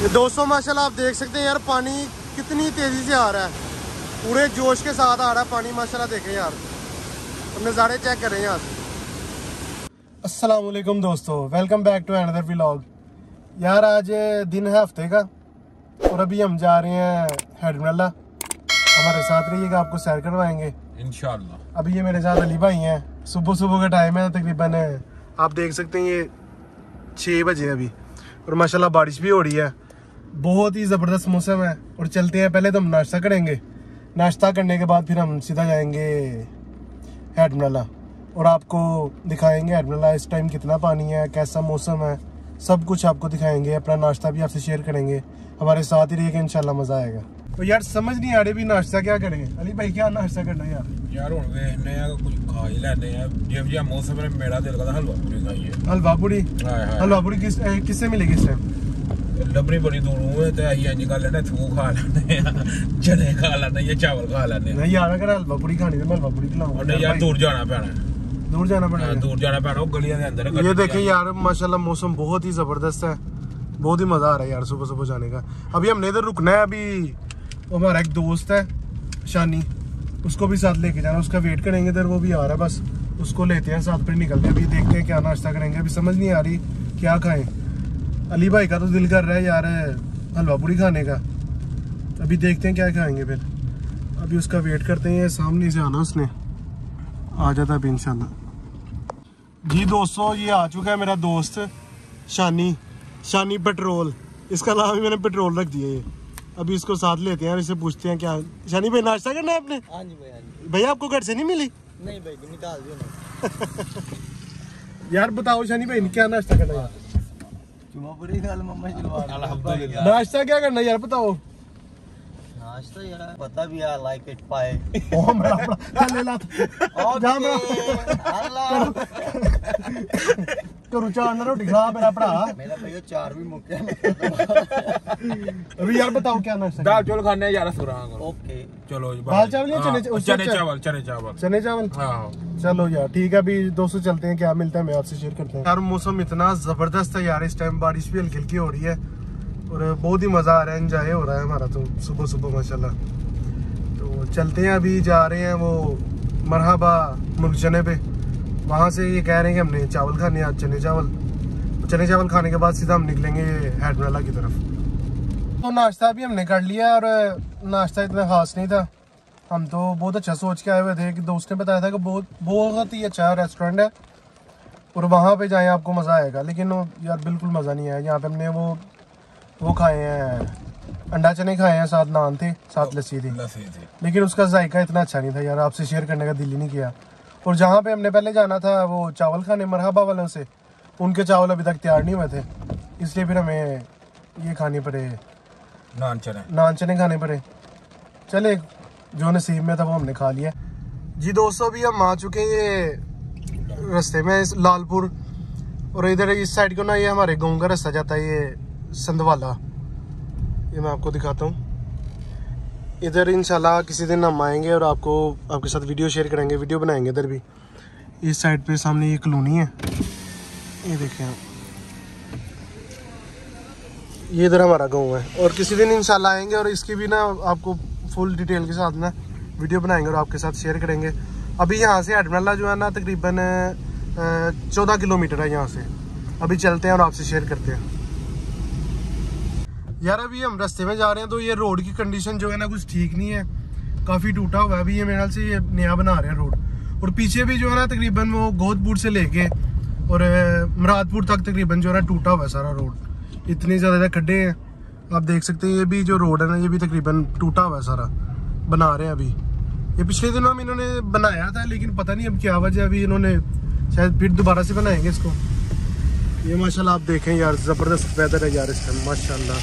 ये दोस्तों माशाल्लाह आप देख सकते हैं यार, पानी कितनी तेज़ी से आ रहा है, पूरे जोश के साथ आ रहा है पानी माशाल्लाह। देखें यार, हम नज़ारे चेक कर रहे हैं यार। अस्सलाम वालेकुम दोस्तों, welcome back to another vlog. यार आज दिन है हफ्ते का और अभी हम जा रहे हैं हेडमला। हमारे साथ रहिएगा, आपको सैर करवाएंगे इंशाल्लाह। अभी ये मेरे साथ अली भाई हैं। सुबह सुबह का टाइम है, तकरीबन आप देख सकते हैं ये 6 बजे अभी, और माशाल्लाह बारिश भी हो रही है, बहुत ही ज़बरदस्त मौसम है। और चलते हैं, पहले तो हम नाश्ता करेंगे, नाश्ता करने के बाद फिर हम सीधा जाएंगे हेडमला और आपको दिखाएंगे हेडमला इस टाइम कितना पानी है, कैसा मौसम है, सब कुछ आपको दिखाएंगे। अपना नाश्ता भी आपसे शेयर करेंगे, हमारे साथ ही रहिएगा, इंशाल्लाह मज़ा आएगा। तो यार समझ नहीं आ रही भी नाश्ता क्या करें। अली भाई क्या नाश्ता करना है यार? हुण वेखने आ कुछ खा ही लेने आ, जिह जिहा मौसम है मेरा दिल करदा हलवा पूरी खाइए। हलवा पूरी? हलवा पूरी किससे मिलेगी इस टाइम? लबनी बड़ी दूरों है ते अहीं इंज कर लेने, थू खा लेने, चने खा लेने या चावल खा लेने। नहीं यार, अगर हलवा पूरी खानी तो मैं हलवा पूरी खिलाऊंगा। नहीं यार, दूर जाना पैना, दूर जाना पड़ेगा। दूर जाना पैना, गलियां दे अंदर। ये देखें यार माशाल्लाह मौसम बहुत ही ज़बरदस्त है, बहुत ही मज़ा आ रहा है यार सुबह सुबह जाने का। अभी हमने इधर रुकना है, अभी हमारा एक दोस्त है शानी, उसको भी साथ लेके जाना, उसका वेट करेंगे इधर, वो भी आ रहा है, बस उसको लेते हैं साथ, फिर निकलते हैं। अभी देखते हैं क्या नाश्ता करेंगे, अभी समझ नहीं आ रही क्या खाएं। अली भाई का तो दिल कर रहा है यार हलवा पूरी खाने का, अभी देखते हैं क्या खाएंगे। फिर अभी उसका वेट करते हैं, सामने से आना उसने, आ जाता है अभी इंशाल्लाह। जी दोस्तों, ये आ चुका है मेरा दोस्त शानी पेट्रोल, इसका नाम ही मैंने पेट्रोल रख दिया है। अभी इसको साथ लेते हैं और इससे पूछते हैं क्या। शानी भाई नाश्ता करना है आपने? हाँ जी भाई, हाँ जी। भैया आपको घर से नहीं मिली? नहीं भाई, निकाल दियो ना। यार बताओ शानी भाई क्या नाश्ता करना है? नाश्ता क्या करना है यार, बताओ। नाश्ता यार पता भी यार, लाइक इट पाए। ओ मेरा चल ला जा मेरा करू चार ना रोटी खा मेरा भैया, 4 भी मुक्के। अभी यार बताओ क्या नाश्ता? दाल चौल खाने यार सुरांग। ओके चलो दाल चावल या चने चावल? हाँ चलो यार ठीक है, अभी दोस्तों चलते हैं, क्या मिलता है मैं आपसे शेयर करते हैं। यार मौसम इतना जबरदस्त है यार, इस टाइम बारिश भी हल्की हल्की हो रही है और बहुत ही मजा आ रहा है, एंजॉय हो रहा है हमारा तो सुबह सुबह माशाल्लाह। तो चलते हैं, अभी जा रहे हैं वो मरहबा मुर्ग चने पे, वहाँ से ये कह रहे हैं कि हमने चावल खाने हैं आज, चने चावल खाने के बाद सीधा हम निकलेंगे हेडमला की तरफ। तो नाश्ता भी हमने कर लिया और नाश्ता इतना खास नहीं था, हम तो बहुत अच्छा सोच के आए हुए थे कि दोस्त ने बताया था कि बहुत ही अच्छा रेस्टोरेंट है और वहाँ पे जाएं आपको मज़ा आएगा, लेकिन यार बिल्कुल मज़ा नहीं आया। यहाँ पे हमने वो खाए हैं, अंडा चने खाए हैं, साथ नान थे, साथ लस्सी थी, लेकिन उसका जायका इतना अच्छा नहीं था यार, आपसे शेयर करने का दिल ही नहीं किया। और जहाँ पे हमने पहले जाना था वो चावल खाने मरहबा वालों से, उनके चावल अभी तक तैयार नहीं हुए थे, इसलिए फिर हमें ये खाने पड़े, नान चने खाने पड़े। चले जो नसीब में था वो हमने खा लिया। जी दोस्तों, अभी हम आ चुके हैं ये रास्ते में लालपुर, और इधर इस साइड को ना ये हमारे गाँव का रास्ता जाता है, ये संधवाला, ये मैं आपको दिखाता हूँ। इधर इंशाल्लाह किसी दिन हम आएंगे और आपके साथ वीडियो शेयर करेंगे, वीडियो बनाएंगे। इधर भी इस साइड पे सामने ये कॉलोनी है, ये देखें आप, ये इधर हमारा गांव है। और किसी दिन इंशाल्लाह आएंगे और इसकी भी ना आपको फुल डिटेल के साथ ना वीडियो बनाएंगे और आपके साथ शेयर करेंगे। अभी यहाँ से हेडमला जो है ना तकरीबन 14 किलोमीटर है यहाँ से। अभी चलते हैं और आपसे शेयर करते हैं। यार अभी हम रास्ते में जा रहे हैं तो ये रोड की कंडीशन जो है ना कुछ ठीक नहीं है, काफ़ी टूटा हुआ है। अभी ये मेरे ख्याल से ये नया बना रहे हैं रोड, और पीछे भी जो है ना तकरीबन वो गोदपुर से लेके और मुरादपुर तक तकरीबन जो है ना टूटा हुआ है सारा रोड, इतने ज़्यादा खड्डे हैं आप देख सकते हैं। ये भी जो रोड है ना ये भी तकरीबन टूटा हुआ है सारा, बना रहे हैं अभी। ये पिछले दिनों में इन्होंने बनाया था, लेकिन पता नहीं अब क्या वजह, अभी इन्होंने शायद फिर दोबारा से बनाएंगे इसको। ये माशाल्लाह आप देखें यार, ज़बरदस्त वेदर है यार इस टाइम माशाल्लाह।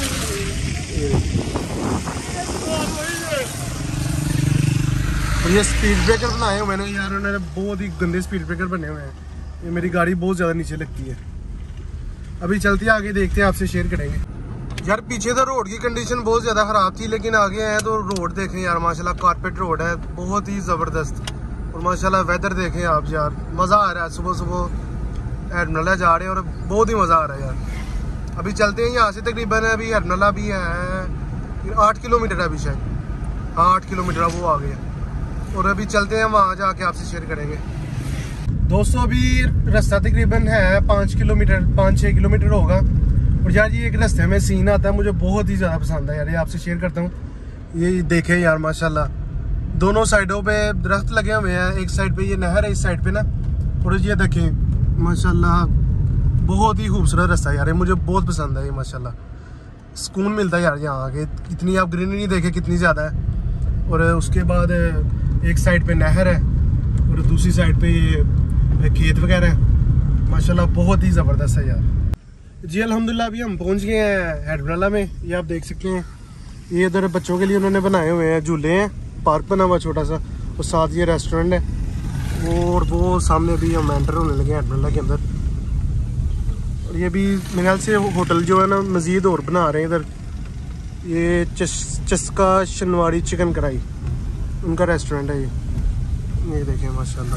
ये स्पीड ब्रेकर बनाए हुए हैं यार उन्होंने, बहुत ही गंदे स्पीड ब्रेकर बने हुए हैं। ये मेरी गाड़ी बहुत ज़्यादा नीचे लगती है। अभी चलते हैं आगे, देखते हैं, आपसे शेयर करेंगे। यार पीछे तो रोड की कंडीशन बहुत ज़्यादा ख़राब थी, लेकिन आगे आए तो रोड देखें यार माशाल्लाह, कारपेट रोड है, बहुत ही ज़बरदस्त। और माशाल्लाह वेदर देखें आप यार, मज़ा आ रहा है। सुबह सुबह हेडमला जा रहे हैं और बहुत ही मज़ा आ रहा है यार। अभी चलते हैं यहाँ से तकरीबन अभी हरनला भी है 8 किलोमीटर है अभी शायद, हाँ 8 किलोमीटर वो आ गया। और अभी चलते हैं वहाँ जाके आपसे शेयर करेंगे। दोस्तों अभी रास्ता तकरीबन है 5-6 किलोमीटर होगा। और यार ये एक रास्ते में सीन आता है मुझे बहुत ही ज़्यादा पसंद है यार, ये आपसे शेयर करता हूँ। ये देखें यार माशाल्लाह दोनों साइडों पे दरख्त लगे हुए हैं, एक साइड पे ये नहर है, इस साइड पे ना। और ये देखें माशाल्लाह बहुत ही खूबसूरत रास्ता है यार, ये मुझे बहुत पसंद है ये माशाल्लाह। सुकून मिलता है यार यहाँ आके, इतनी आप ग्रीनरी देखें कितनी ज़्यादा है। और उसके बाद एक साइड पे नहर है और दूसरी साइड पे ये खेत वगैरह है, माशाल्लाह बहुत ही ज़बरदस्त है यार जी। अल्हम्दुलिल्लाह अभी हम पहुँच गए हैं हैडरला में। ये आप देख सकते हैं, ये इधर बच्चों के लिए उन्होंने बनाए हुए हैं झूले हैं, पार्क बना हुआ छोटा सा, और साथ ये रेस्टोरेंट है। और वो सामने भी हम एंटर होने लगे हैं हैडरला के अंदर। और ये भी मेरे ख्याल से होटल जो है ना मज़ीद और बना रहे हैं इधर। ये चस्का शनवाड़ी चिकन कढ़ाई उनका रेस्टोरेंट है ये देखें माशाल्लाह।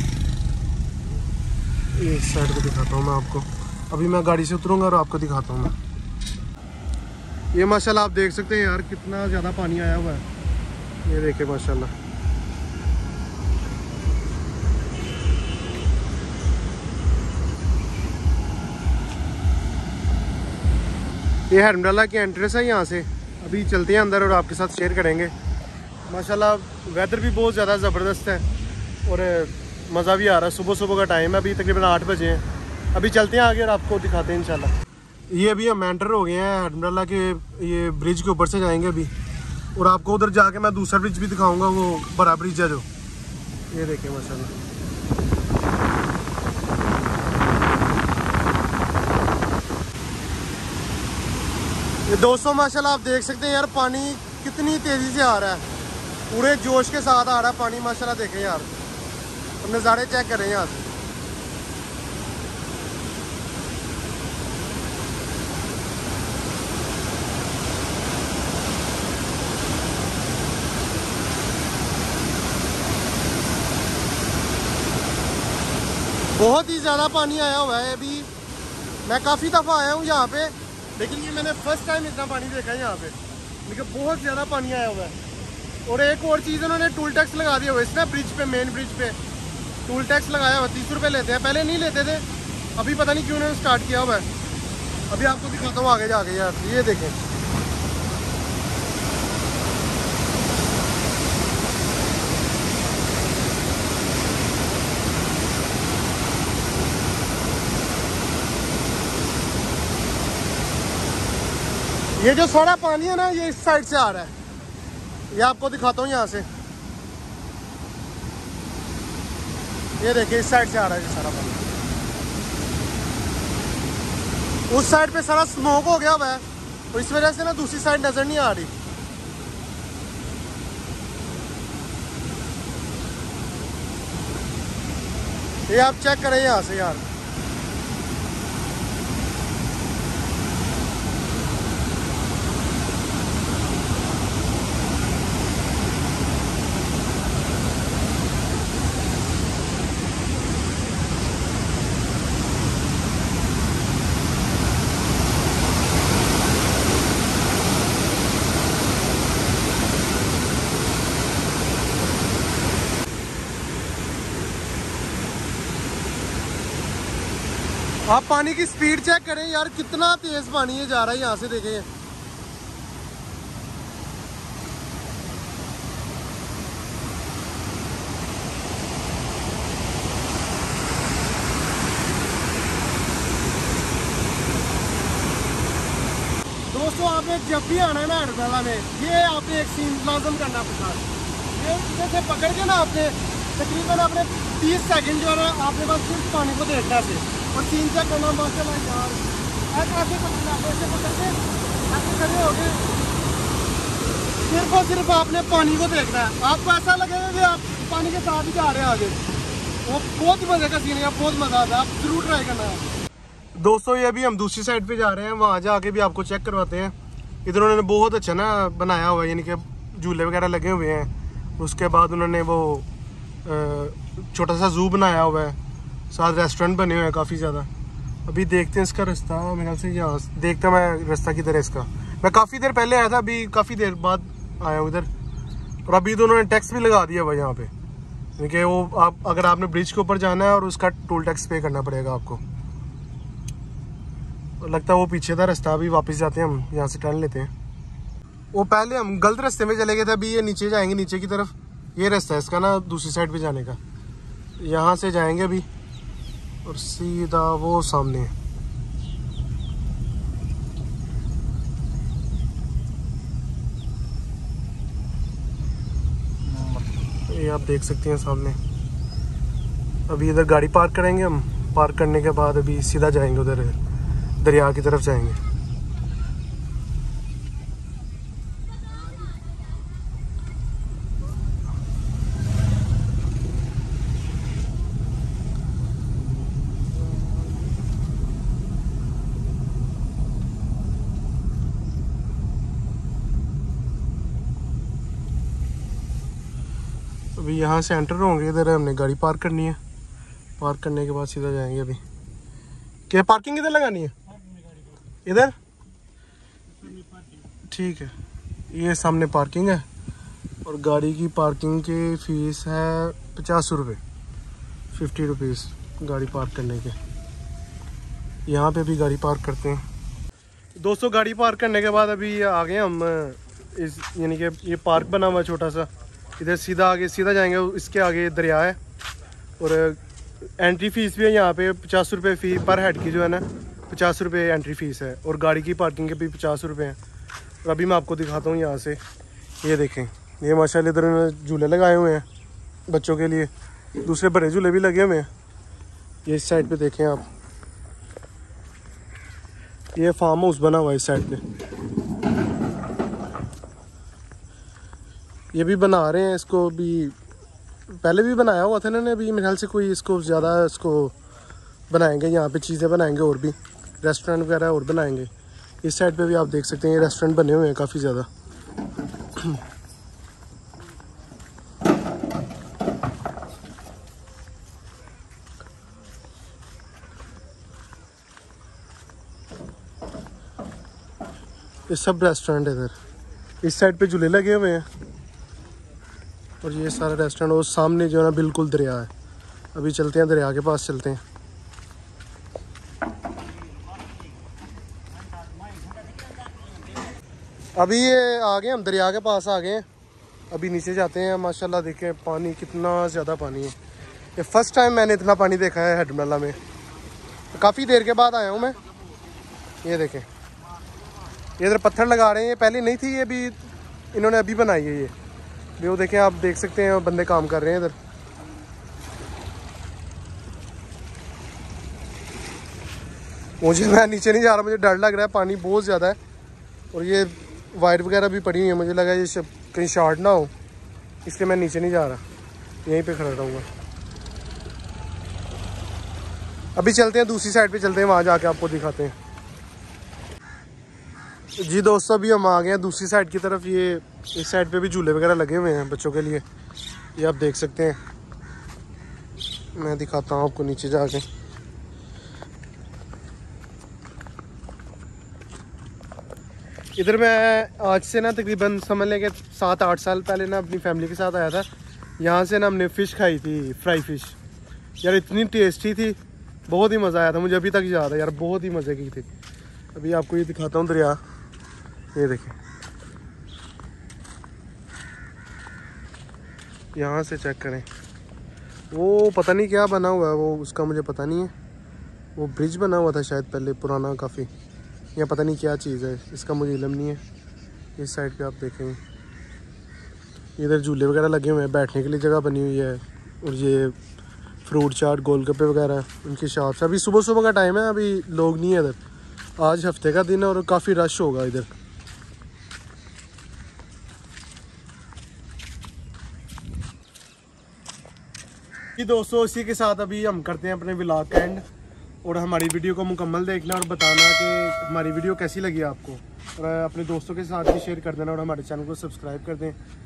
ये इस साइड पे दिखाता हूँ मैं आपको, अभी मैं गाड़ी से उतरूँगा और आपको दिखाता हूँ मैं। ये माशाल्लाह आप देख सकते हैं यार कितना ज़्यादा पानी आया हुआ है, ये देखें माशाल्लाह। ये हैडरला की एंट्रेंस है यहाँ से। अभी चलते हैं अंदर और आपके साथ शेयर करेंगे। माशाल्लाह वेदर भी बहुत ज़्यादा ज़बरदस्त है और मज़ा भी आ रहा है। सुबह सुबह का टाइम है, अभी तकरीबन 8 बजे हैं। अभी चलते हैं आगे और आपको दिखाते हैं इंशाल्लाह। ये अभी हम एंटर हो गए हैं हैडरला के, ये ब्रिज के ऊपर से जाएंगे अभी। और आपको उधर जाके मैं दूसरा ब्रिज भी दिखाऊँगा, वो बड़ा ब्रिज है जो, ये देखें माशाल्लाह। ये दोस्तों माशाल्लाह आप देख सकते हैं यार पानी कितनी तेज़ी से आ रहा है, पूरे जोश के साथ आ रहा है पानी माशाल्लाह। देखें यार, नज़ारे चेक करें यहाँ से। बहुत ही ज़्यादा पानी आया हुआ है। अभी मैं काफ़ी दफ़ा आया हूँ यहाँ पे, लेकिन ये मैंने फर्स्ट टाइम इतना पानी देखा है यहाँ पे, लेकिन बहुत ज़्यादा पानी आया हुआ है। और एक और चीज़ उन्होंने टूल टैक्स लगा दिया हुआ है इसमें, ब्रिज पे, मेन ब्रिज पे टूल टैक्स लगाया हुआ, 30 रुपये लेते हैं। पहले नहीं लेते थे, अभी पता नहीं क्यों उन्होंने स्टार्ट किया हुआ है। अभी आपको दिखाता हूँ आगे जाके यार, ये देखें। ये जो सारा पानी है ना ये इस साइड से आ रहा है, ये आपको दिखाता हूँ यहाँ से। ये देखिए इस साइड से आ रहा है ये सारा पानी, उस साइड पे सारा स्मोक हो गया हुआ है, तो इस वजह से ना दूसरी साइड नजर नहीं आ रही। ये आप चेक करें यहाँ से यार। आप पानी की स्पीड चेक करें यार, कितना तेज पानी है जा रहा है यहाँ से, देखें। दोस्तों आपने जब भी आना है ना हैदरला में, ये आपने एक सीन लाजम करना पड़ता है। ये जैसे पकड़ के ना आपने तकरीबन आपने 30 सेकंड जो है ना आपने बस सिर्फ पानी को देखना है और सीन चेक करना माशाल्लाह यार। ऐसे पकड़ना, ऐसे पकड़ के ऐसे खड़े हो गए, सिर्फ और सिर्फ आपने पानी को देखना है। आपको ऐसा लगेगा कि आप पानी के साथ ही जा रहे हैं आगे। वो बहुत मजे का सीन है, बहुत मजा आता है, आप जरूर ट्राई करना है। दोस्तों ये अभी हम दूसरी साइड पे जा रहे हैं, वहाँ जाके भी आपको चेक करवाते हैं। इधर उन्होंने बहुत अच्छा ना बनाया हुआ है, यानी कि झूले वगैरह लगे हुए हैं। उसके बाद उन्होंने वो छोटा सा जू बनाया हुआ है, साथ रेस्टोरेंट बने हुए हैं काफ़ी ज़्यादा। अभी देखते हैं इसका रास्ता, मेरे ख्याल से यहाँ देखता मैं रास्ता किधर है इसका। मैं काफ़ी देर पहले आया था, अभी काफ़ी देर बाद आया हूँ इधर। और अभी तो उन्होंने टैक्स भी लगा दिया भाई यहाँ पे, क्योंकि वो आप अगर आपने ब्रिज के ऊपर जाना है और उसका टोल टैक्स पे करना पड़ेगा आपको। और लगता है वो पीछे था रास्ता, अभी वापस जाते हैं हम, यहाँ से टर्न लेते हैं। वो पहले हम गलत रास्ते में चले गए थे, अभी ये नीचे जाएंगे, नीचे की तरफ ये रास्ता है इसका ना, दूसरी साइड पे जाने का। यहाँ से जाएंगे अभी और सीधा वो सामने है। ये आप देख सकते हैं सामने। अभी इधर गाड़ी पार्क करेंगे हम, पार्क करने के बाद अभी सीधा जाएंगे उधर दरिया की तरफ जाएंगे। अभी यहाँ से एंटर होंगे, इधर हमने गाड़ी पार्क करनी है, पार्क करने के बाद सीधा जाएंगे। अभी क्या पार्किंग इधर लगानी है? इधर ठीक है, ये सामने पार्किंग है और गाड़ी की पार्किंग की फ़ीस है 50 रुपये, 50 रुपीज़ गाड़ी पार्क करने के। यहाँ पे भी गाड़ी पार्क करते हैं। दोस्तों गाड़ी पार्क करने के बाद अभी आ गए हम इस, यानी कि ये पार्क बना हुआ है छोटा सा, इधर सीधा आगे सीधा जाएंगे, इसके आगे दरिया है। और एंट्री फ़ीस भी है यहाँ पे 50 रुपये फ़ी पर हेड की जो है ना, 50 रुपये एंट्री फ़ीस है। और गाड़ी की पार्किंग के भी 50 रुपये हैं। और अभी मैं आपको दिखाता हूँ यहाँ से, ये देखें, ये माशाल्लाह इधर उन्होंने झूले लगाए हुए हैं बच्चों के लिए, दूसरे बड़े झूले भी लगे हुए हैं। ये इस साइड पे देखें आप, ये फार्म हाउस बना हुआ है इस साइड पे। ये भी बना रहे हैं इसको, भी पहले भी बनाया हुआ था इन्होंने, अभी मेरे ख्याल से कोई इसको ज़्यादा इसको बनाएंगे, यहाँ पे चीज़ें बनाएंगे और भी रेस्टोरेंट वगैरह और बनाएंगे। इस साइड पे भी आप देख सकते हैं ये रेस्टोरेंट बने हुए हैं काफ़ी ज़्यादा। ये सब रेस्टोरेंट है इधर। इस साइड पे झूले लगे हुए हैं और ये सारा रेस्टोरेंट, और सामने जो है ना बिल्कुल दरिया है। अभी चलते हैं दरिया के पास चलते हैं। अभी ये आ गए हम दरिया के पास आ गए हैं, अभी नीचे जाते हैं। माशाल्लाह देखें पानी कितना ज़्यादा पानी है, ये फर्स्ट टाइम मैंने इतना पानी देखा है हेडमला में, काफ़ी देर के बाद आया हूँ मैं। ये देखें ये इधर पत्थर लगा रहे हैं, ये पहले नहीं थी, ये भी इन्होंने अभी बनाई है। ये वो देखें, आप देख सकते हैं बंदे काम कर रहे हैं इधर। मैं नीचे नहीं जा रहा, मुझे डर लग रहा है, पानी बहुत ज़्यादा है। और ये वायर वगैरह भी पड़ी हुई है, मुझे लगा ये कहीं शॉर्ट ना हो, इसलिए मैं नीचे नहीं जा रहा, यहीं पे खड़ा रहूँगा। अभी चलते हैं दूसरी साइड पे चलते हैं, वहाँ जाके आपको दिखाते हैं। जी दोस्तों अभी हम आ गए हैं दूसरी साइड की तरफ। ये इस साइड पे भी झूले वगैरह लगे हुए हैं बच्चों के लिए, ये आप देख सकते हैं। मैं दिखाता हूँ आपको नीचे जाके। इधर मैं आज से ना तकरीबन समझ लें कि 7-8 साल पहले ना अपनी फैमिली के साथ आया था। यहाँ से ना हमने फ़िश खाई थी, फ्राई फ़िश, यार इतनी टेस्टी थी, बहुत ही मज़ा आया था, मुझे अभी तक याद है यार, बहुत ही मज़े की थी। अभी आपको ये दिखाता हूँ दरिया, ये देखें, यहाँ से चेक करें। वो पता नहीं क्या बना हुआ है, वो उसका मुझे पता नहीं है, वो ब्रिज बना हुआ था शायद पहले पुराना काफ़ी, या पता नहीं क्या चीज़ है, इसका मुझे इल्म नहीं है। इस साइड पे आप देखेंगे इधर झूले वगैरह लगे हुए हैं, बैठने के लिए जगह बनी हुई है। और ये फ्रूट चाट, गोलगप्पे वगैरह उनकी शॉप्स। अभी सुबह सुबह का टाइम है, अभी लोग नहीं है इधर, आज हफ्ते का दिन है और काफ़ी रश होगा इधर। कि दोस्तों इसी के साथ अभी हम करते हैं अपने व्लॉग का एंड, और हमारी वीडियो को मुकम्मल देखना और बताना कि हमारी वीडियो कैसी लगी आपको, और अपने दोस्तों के साथ भी शेयर कर देना और हमारे चैनल को सब्सक्राइब कर दें